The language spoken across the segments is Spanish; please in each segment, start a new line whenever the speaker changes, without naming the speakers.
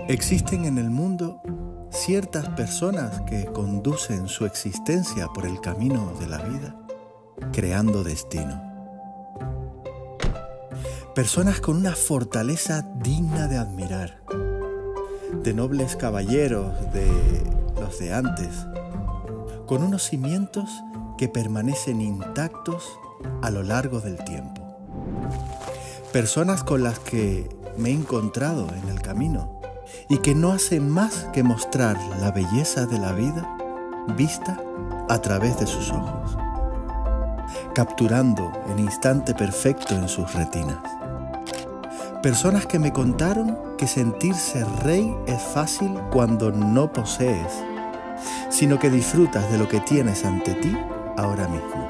Existen en el mundo ciertas personas que conducen su existencia por el camino de la vida, creando destino. Personas con una fortaleza digna de admirar, de nobles caballeros de los de antes, con unos cimientos que permanecen intactos a lo largo del tiempo. Personas con las que me he encontrado en el camino y que no hacen más que mostrar la belleza de la vida vista a través de sus ojos, capturando el instante perfecto en sus retinas. Personas que me contaron que sentirse rey es fácil cuando no posees, sino que disfrutas de lo que tienes ante ti ahora mismo.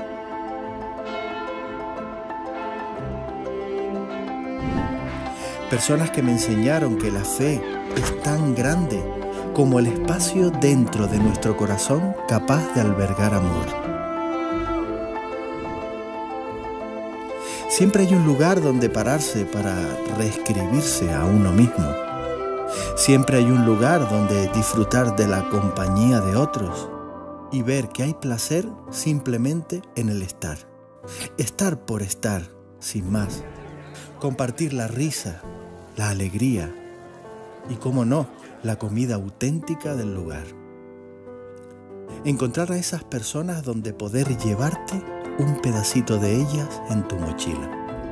Personas que me enseñaron que la fe es tan grande como el espacio dentro de nuestro corazón capaz de albergar amor. Siempre hay un lugar donde pararse para reescribirse a uno mismo. Siempre hay un lugar donde disfrutar de la compañía de otros y ver que hay placer simplemente en el estar. Estar por estar, sin más. Compartir la risa, la alegría y, cómo no, la comida auténtica del lugar. Encontrar a esas personas donde poder llevarte un pedacito de ellas en tu mochila.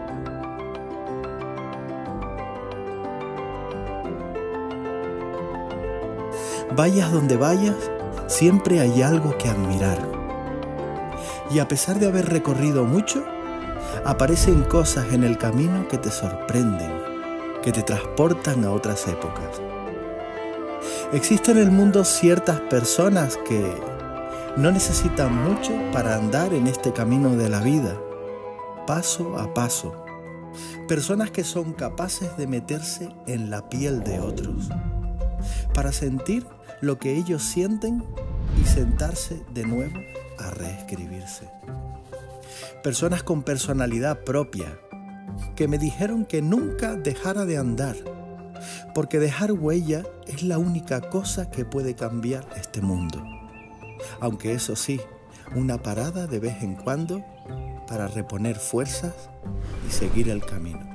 Vayas donde vayas, siempre hay algo que admirar. Y a pesar de haber recorrido mucho, aparecen cosas en el camino que te sorprenden, que te transportan a otras épocas. Existen en el mundo ciertas personas que no necesitan mucho para andar en este camino de la vida, paso a paso. Personas que son capaces de meterse en la piel de otros, para sentir lo que ellos sienten y sentarse de nuevo a reescribirse. Personas con personalidad propia, que me dijeron que nunca dejara de andar, porque dejar huella es la única cosa que puede cambiar este mundo. Aunque eso sí, una parada de vez en cuando para reponer fuerzas y seguir el camino.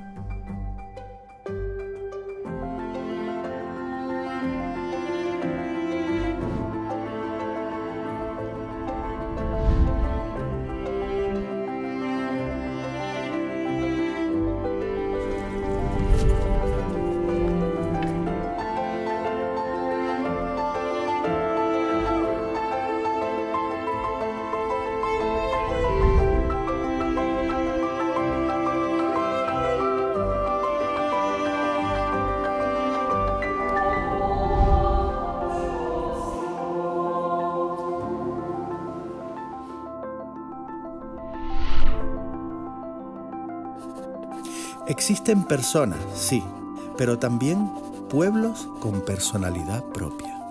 Existen personas, sí, pero también pueblos con personalidad propia.